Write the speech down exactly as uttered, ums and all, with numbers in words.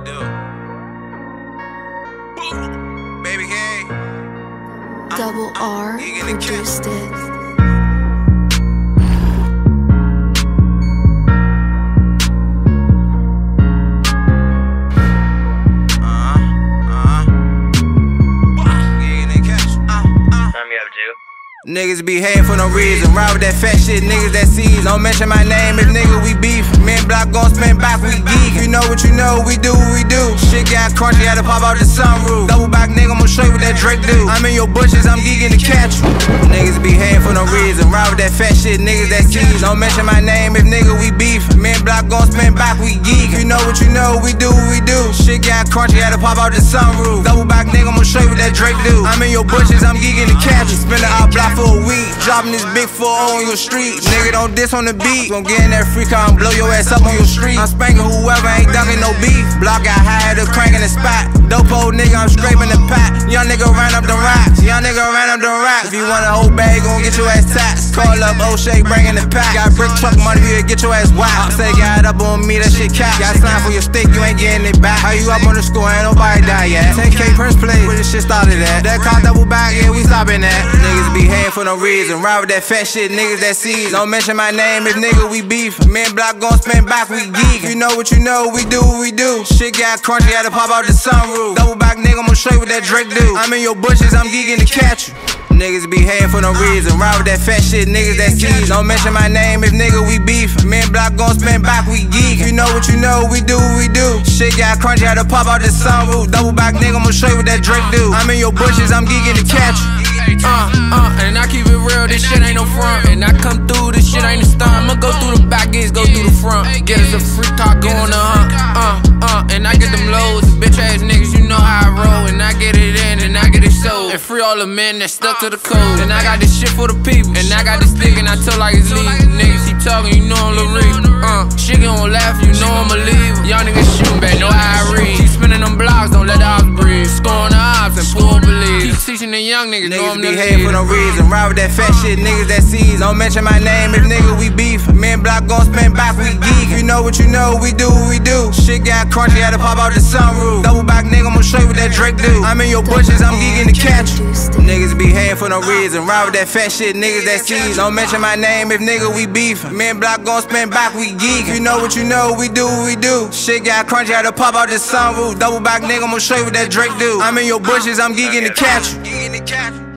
do. Baby K. Double R produced it. Niggas be hating for no reason, ride with that fat shit, niggas that sees. Don't mention my name if nigga we beef. Men block gon' spin back, we geek. You know what you know, we do what we do. Shit got crunchy, had to pop out the sunroof. Double back nigga, I'ma show you what that Drake do. I'm in your bushes, I'm geeking to catch you. Niggas be hating for no reason, ride with that fat shit, niggas that sees. Don't mention my name if nigga we beef. Men block gon' spin back, we geek. You know what you know, we do what we do. Shit got crunchy, had to pop out the sunroof. Double back nigga, I'ma show you what that Drake do. I'm in your bushes, I'm geeking to catch you. Spin it out block for a week, dropping this big four on your street. Nigga don't diss on the beat, gon' get in that free car and blow your ass up on your street. I'm spanking whoever ain't ducking no beef. Block got high, the crank in the spot. Dope old nigga, I'm scraping the pot. Young nigga ran up the rocks, young nigga ran up the rocks. If you want a whole bag, gon' get your ass taxed. Call up O'Shea, bringing the pack. Got brick truck money, you get your ass whacked. Say got up on me, that shit cap. Got signed for your stick, you ain't getting it back. How you up on the score, ain't nobody die yet. ten K Prince play, where this shit started at. That car double back, yeah, we stopping that. Niggas be hating for no reason, ride with that fat shit, niggas that sees. Don't mention my name if nigga we beef. Men block gon' spin back, we geek. You know what you know, we do what we do. Shit got crunchy, had to pop out the sunroof. Double back nigga, I'ma show you what that Drake do. I'm in your bushes, I'm geeking to catch you. Niggas be hating for no reason, ride with that fat shit, niggas that sees. Don't mention my name if nigga we beef. Men block gon' spin back, we geek. You know what you know, we do what we do. Shit got crunchy, had to pop out the sunroof. Double back nigga, I'ma show you what that Drake do. I'm in your bushes, I'm geeking to catch you. Uh, uh, and I keep it real, this shit ain't no front. And I come through, this shit ain't a stunt. I'ma go through the back gates, go through the front. Get us a free car going to hunt. Uh, uh, and I get them loads. Bitch ass niggas, you know how I roll. And I get it in, and I get it sold. And free all the men that stuck to the code. And I got this shit for the people. And I got this stick, and I tell like it's legal. Niggas keep talking, you know I'm Lil Reed. Uh, shit gon' laugh, you know I'ma leave. Y'all niggas shooting back, know how I read. Keep spinning them blocks, don't let the ops breathe. Scoring the ops and pull believe. Keep teaching the young niggas, know I'm be hating for no reason, ride with that fat shit, niggas that sees. Don't mention my name if nigga we beef. Men block gon' spin back, we geek. You know what you know, we do what we do. Shit got crunchy, had to pop out the sunroof. Double back nigga, I'ma show you what that Drake do. I'm in your bushes, I'm geeking to catch you. Niggas be hating for no reason, ride with that fat shit, niggas that sees. Don't mention my name if nigga we beef. Men block gon' spin back, we geek. You know what you know, we do what we do. Shit got crunchy, had to pop out the sunroof. Double back nigga, I'ma show you what that Drake do. I'm in your bushes, I'm geeking to catch you.